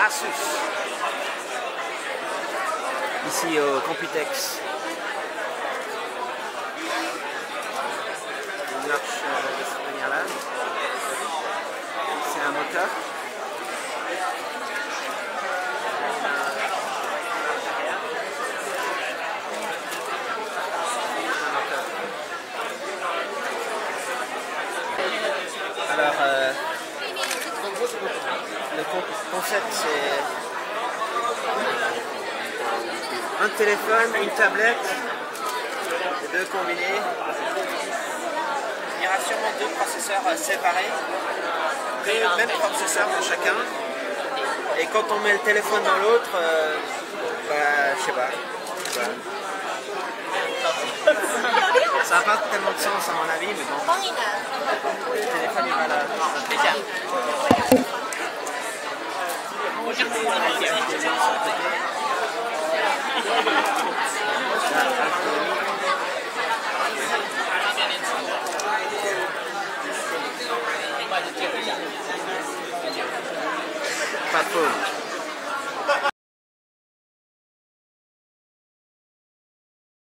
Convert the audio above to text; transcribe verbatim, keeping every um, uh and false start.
Asus. Ici au Computex. Une marche euh, de cette manière-là. C'est un moteur. Alors, euh, le concept c'est un téléphone, une tablette, les deux combinés. Il y aura sûrement deux processeurs séparés, deux mêmes processeurs pour chacun. Et quand on met le téléphone dans l'autre, euh, bah, je sais pas. Je sais pas. Ça n'a pas tellement de sens à mon avis, mais bon. Le téléphone il va là. Pas de pause.